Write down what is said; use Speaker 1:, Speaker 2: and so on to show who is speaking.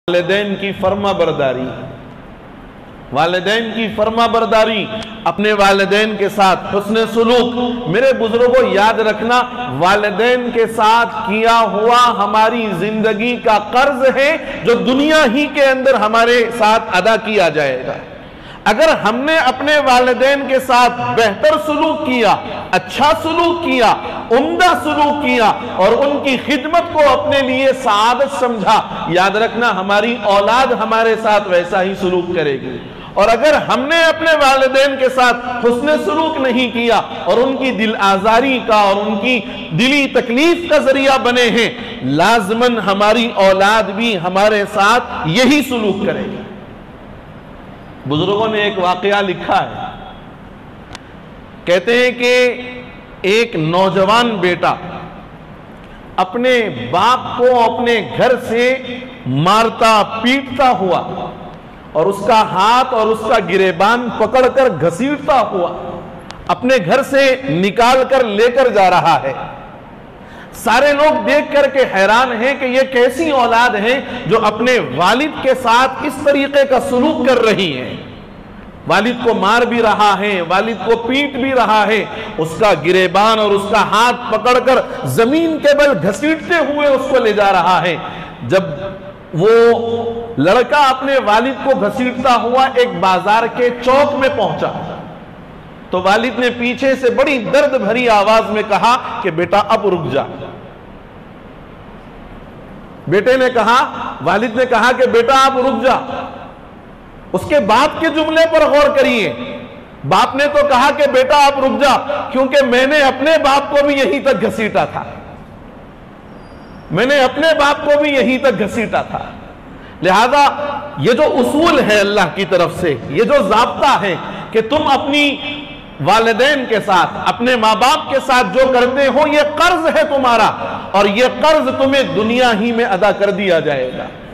Speaker 1: والدین کی فرما برداری، والدین کی فرما برداری، اپنے والدین کے ساتھ حسن سلوک۔ میرے بزرگوں یاد رکھنا، والدین کے ساتھ کیا ہوا ہماری زندگی کا قرض ہے جو دنیا ہی کے اندر ہمارے ساتھ ادا کیا جائے گا۔ اگر ہم نے اپنے والدین کے ساتھ بہتر سلوک کیا، اچھا سلوک کیا، عمدہ سلوک کیا اور ان کی خدمت کو اپنے لیے سعادت سمجھا، یاد رکھنا ہماری اولاد ہمارے ساتھ ویسا ہی سلوک کرے گی۔ اور اگر ہم نے اپنے والدین کے ساتھ حسن سلوک نہیں کیا اور ان کی دل آزاری کا اور ان کی دلی تکلیف کا ذریعہ بنے ہیں، لازماً ہماری اولاد بھی ہمارے ساتھ یہی سلوک کرے گی۔ بزرگوں نے ایک واقعہ لکھا ہے، کہتے ہیں کہ ایک نوجوان بیٹا اپنے باپ کو اپنے گھر سے مارتا پیٹتا ہوا اور اس کا ہاتھ اور اس کا گریبان پکڑ کر گھسیٹتا ہوا اپنے گھر سے نکال کر لے کر جا رہا ہے۔ سارے لوگ دیکھ کر کے حیران ہیں کہ یہ کیسی اولاد ہے جو اپنے والد کے ساتھ اس طریقے کا سلوک کر رہی ہے، والد کو مار بھی رہا ہے، والد کو پیٹ بھی رہا ہے، اس کا گریبان اور اس کا ہاتھ پکڑ کر زمین کے بل گھسیٹتے ہوئے اس کو لے جا رہا ہے۔ جب وہ لڑکا اپنے والد کو گھسیٹتا ہوا ایک بازار کے چوک میں پہنچا تو والد نے پیچھے سے بڑی درد بھری آواز میں کہا کہ بیٹا اب رک جا۔ بیٹے نے کہا، والد نے کہا کہ بیٹا اب رک جا۔ اس کے باپ کے جملے پر غور کریے، باپ نے تو کہا کہ بیٹا اب رک جا کیونکہ میں نے اپنے باپ کو بھی یہیں تک گھسیٹا تھا، میں نے اپنے باپ کو بھی یہیں تک گھسیٹا تھا۔ لہذا یہ جو اصول ہے اللہ کی طرف سے، یہ جو ضابطہ ہے کہ تم اپنی والدین کے ساتھ، اپنے ماں باپ کے ساتھ جو کرتے ہو، یہ قرض ہے تمہارا اور یہ قرض تمہیں دنیا ہی میں ادا کر دیا جائے گا۔